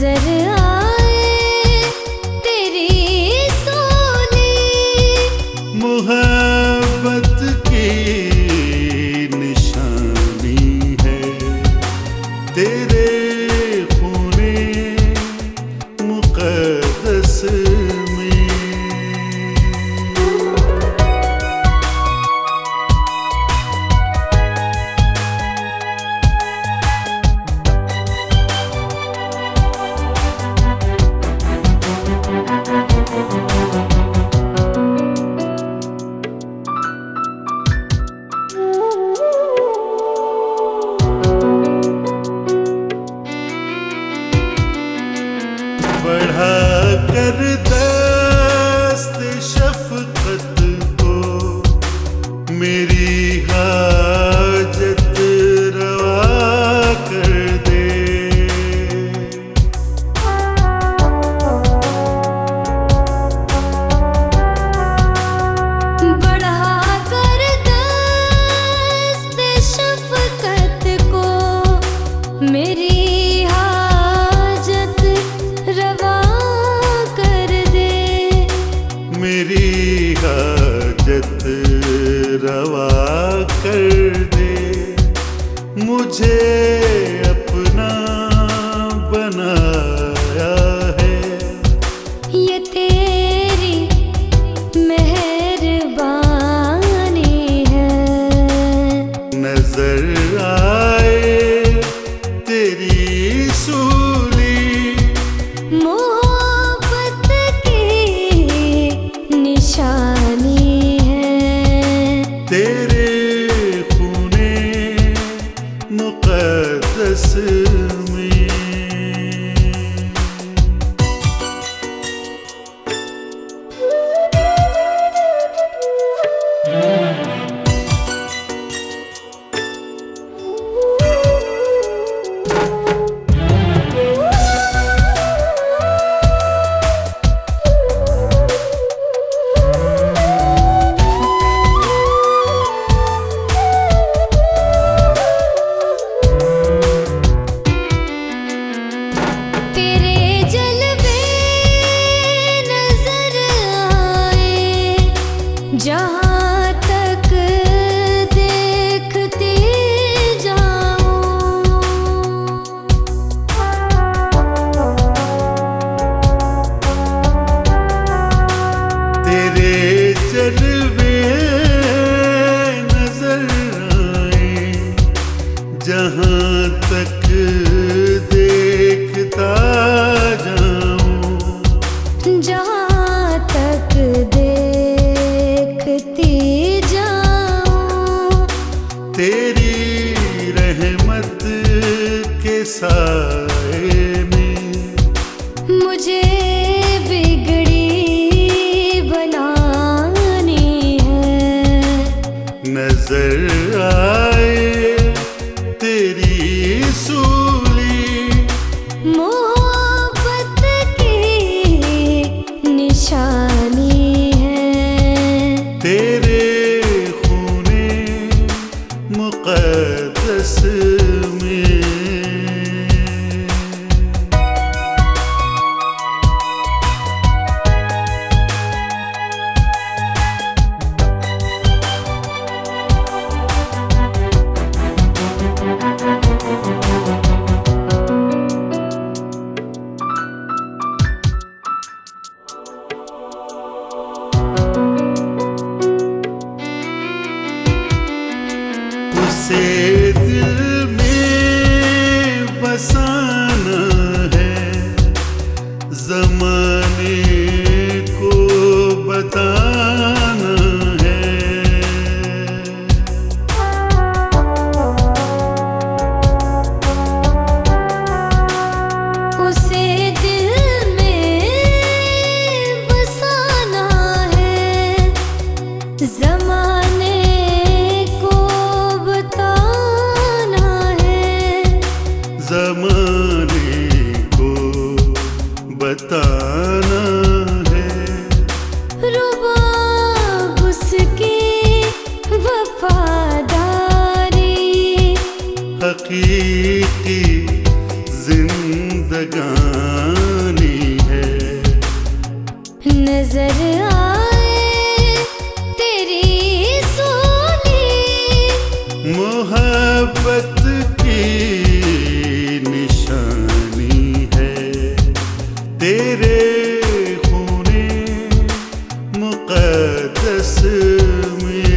नजर आए तेरी सोली, मोहब्बत की निशानी है तेरे खूने मुक़द्दस में। बढ़ा कर दस्त शफ़क़त को मेरी हाजत रवा कर दे। बढ़ा कर दस्त शफ़क़त को मेरी रवा कर दे, मेरी हाजत रवा कर दे। मुझे अपना बनाया है ये तेरी मेहरबानी है। नजर आए तेरी सूली, मोहब्बत की निशानी है तेरे खूने मुक़द्दस में। जहाँ तक देखती जाऊं, तेरे जलवे नजर आए जहाँ तक देखता जाऊं, जहाँ तक देखती जाऊं। तेरी रहमत के साए में मुझे बिगड़ी बनानी है। नजर आए तेरी सूली, मोहब्बत की निशानी है तेरे खूने मुक़द्दस में। उसे दिल में बसाना है, ज़माने को बताना है। उसे दिल में बसाना है, ज़माने को बताना है। ज़माने को बताना है। रुबाब उसकी वफादारी, हकीकी जिंदगी जिंदगानी है। नजर आए तेरी सोनी मोहब्बत की निशानी है। तेरे खूने मुक़द्दस में